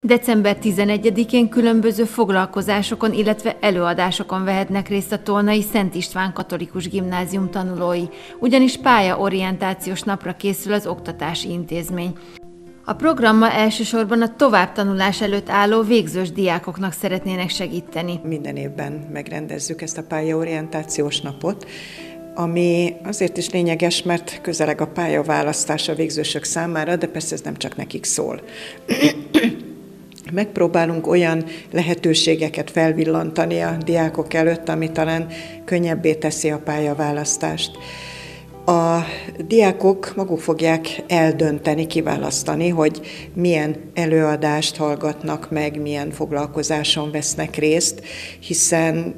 December 11-én különböző foglalkozásokon, illetve előadásokon vehetnek részt a Tolnai Szent István Katolikus Gimnázium tanulói, ugyanis pályaorientációs napra készül az oktatási intézmény. A programmal elsősorban a továbbtanulás előtt álló végzős diákoknak szeretnének segíteni. Minden évben megrendezzük ezt a pályaorientációs napot, ami azért is lényeges, mert közeleg a pályaválasztás a végzősök számára, de persze ez nem csak nekik szól. Megpróbálunk olyan lehetőségeket felvillantani a diákok előtt, ami talán könnyebbé teszi a pályaválasztást. A diákok maguk fogják eldönteni, kiválasztani, hogy milyen előadást hallgatnak meg, milyen foglalkozáson vesznek részt, hiszen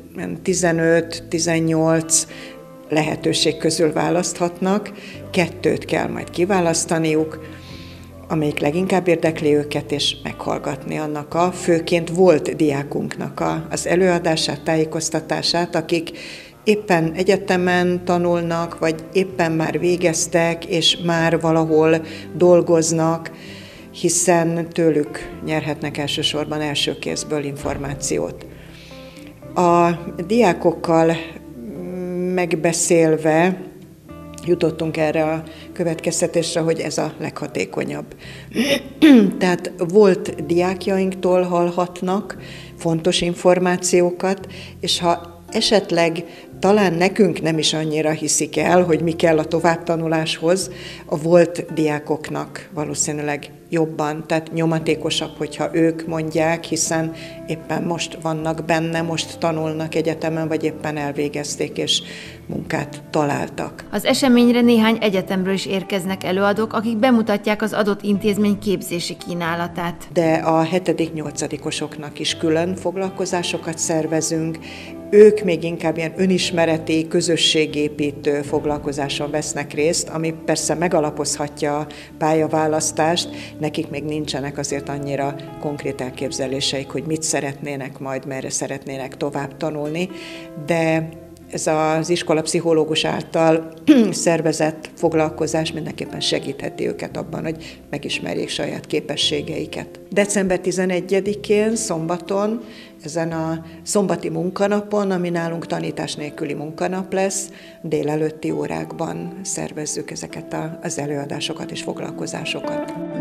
15-18 lehetőség közül választhatnak, 2 kell majd kiválasztaniuk, amelyik leginkább érdekli őket, és meghallgatni annak főként volt diákunknak az előadását, tájékoztatását, akik éppen egyetemen tanulnak, vagy éppen már végeztek, és már valahol dolgoznak, hiszen tőlük nyerhetnek elsősorban első kézből információt. A diákokkal megbeszélve jutottunk erre a következtetésre, hogy ez a leghatékonyabb. Tehát volt diákjainktól hallhatnak fontos információkat, és ha esetleg talán nekünk nem is annyira hiszik el, hogy mi kell a továbbtanuláshoz, a volt diákoknak valószínűleg jobban, tehát nyomatékosabb, hogyha ők mondják, hiszen éppen most vannak benne, most tanulnak egyetemen, vagy éppen elvégezték és munkát találtak. Az eseményre néhány egyetemről is érkeznek előadók, akik bemutatják az adott intézmény képzési kínálatát. De a 7.-8-osoknak is külön foglalkozásokat szervezünk. Ők még inkább ilyen önismereti, közösségépítő foglalkozáson vesznek részt, ami persze megalapozhatja a pályaválasztást, nekik még nincsenek azért annyira konkrét elképzeléseik, hogy mit szeretnének majd, merre szeretnének tovább tanulni, de ez az iskolapszichológus által szervezett foglalkozás mindenképpen segítheti őket abban, hogy megismerjék saját képességeiket. December 11-én, szombaton, ezen a szombati munkanapon, ami nálunk tanítás nélküli munkanap lesz, délelőtti órákban szervezzük ezeket az előadásokat és foglalkozásokat.